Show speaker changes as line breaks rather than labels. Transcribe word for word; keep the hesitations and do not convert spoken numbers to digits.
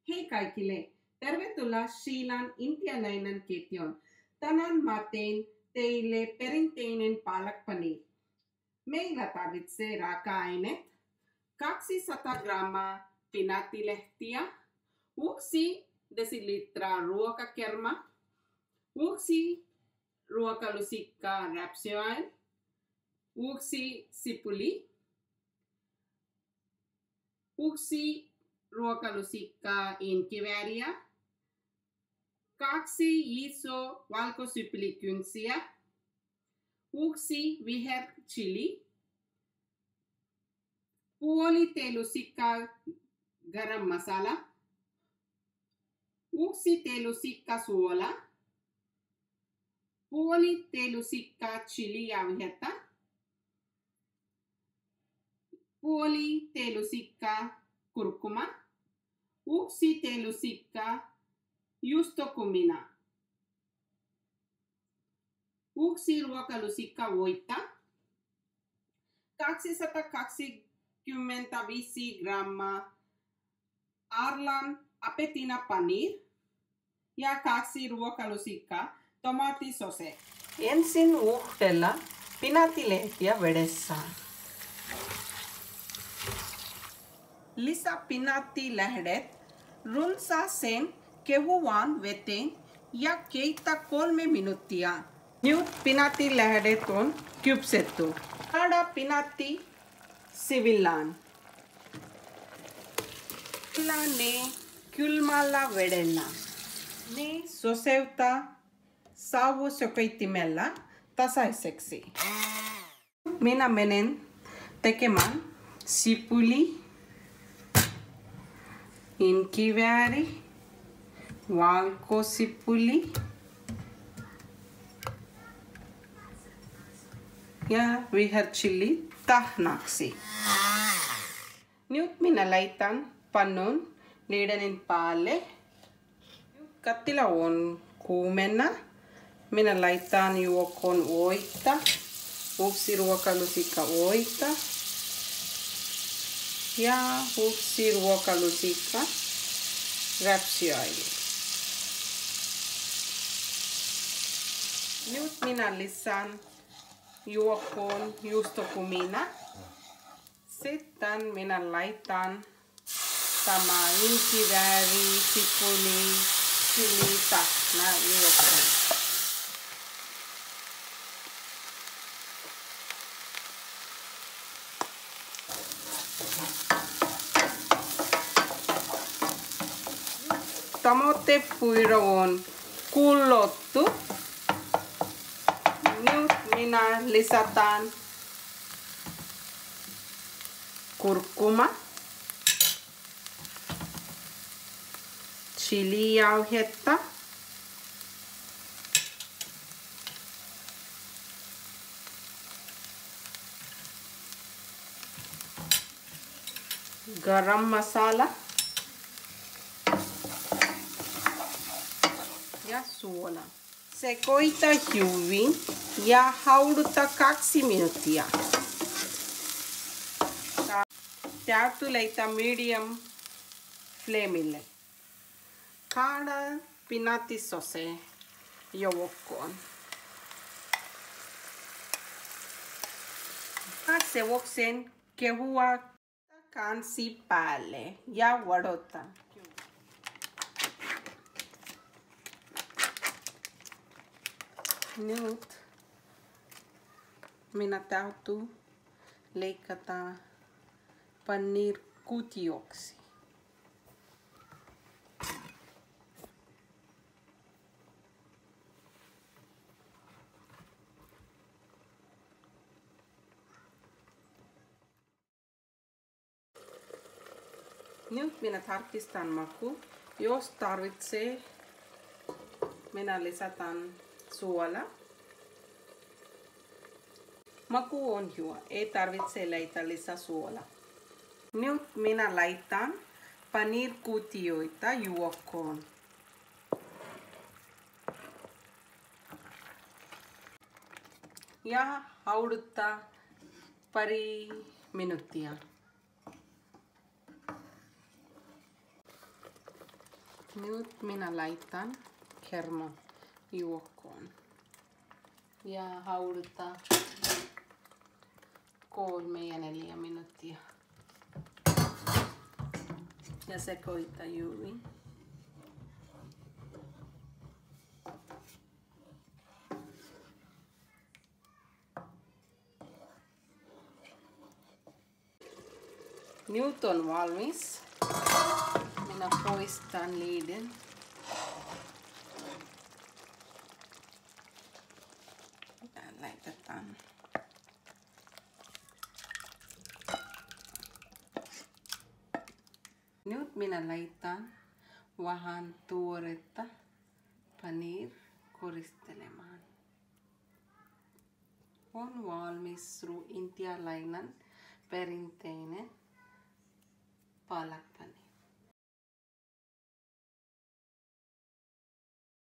Hei kaikille! Tervetuloa Shiilan intialainen ketjuun. Tänään mä teen teille perinteinen palak paneer. Meillä tarvitsee raaka-aineet kaksisataa grammaa pinaattilehtiä, yksi desilitraa ruokakermaa, yksi ruokalusikkaa rapsioil, yksi sipuli, yksi ruokalusikkaa inkivääriä, kaksi iso valkosiplikynsiä, yksi viher chili, puoli teelusikkaa garam masala, yksi teelusikka suola, puoli teelusikkaa chili-jauhetta, puoli teelusikkaa kurkuma, yksi teelusikkaa juustokumina, yksi ruokalusikka voita, kaksisataakaksikymmentäviisi grammaa Arlan Apetina paneer ja kaksi ruokalusikkaa tomaattisose. Ensin uhdella pinaattilehtiä vedessä. Lisää pinaattilehdet runsaaseen kehuvaan veteen ja keitä kolme minuuttia. Nyt pinaattilehdet on kypsetty. Saada pinaatti sivillaan. Ne kylmällä vedellä. Ne soseuttaa savusokeittimella tasaiseksi. Minä menen tekemään sipuli, inkivääri, valkosipuli ja viherchili tahnaksi. Nyt minä laitan pannun liidenin päälle. Kattila on kuumenna. Minä laitan juokon voita, yksi ruokalusikka voita ja yksi ruokalusikka rapsioili. Nyt minä lisään juokon juustokumina. Sitten minä laitan tämä inkivääri, sipuli, chili, tahna juokon. Tomaattipuuro on kullottu. Nyt minä lisätään kurkuma, chili-jauhetta, garam masala ja suola. Sekoita hyvin ja hauduta kaksi minuuttia. Täytyy laittaa medium flameille. Kaada pinaattisose joukkoon. Sevokseen kehua kansi päälle ja wadota. Nyt minä täytyy leikata paneer kutioksi. Nyt minä tarkistan maku. Jos tarvitsee, minä lisätään suola. Maku on hyvä, ei tarvitse laittaa lisää suola. Nyt minä laitan paneerkutioita juokkoon. Ja hauduttaa pari minuuttia. Nyt minä laitan kerma juokkoon ja haudutaan kolme ja neljä minuuttia ja sekoita hyvin. Nyt on valmis. Minä poistan liiden. Ja laitetaan. Nyt minä laitan vähän tuoretta paneer koristelemaan. On valmis intialainen perinteinen palak.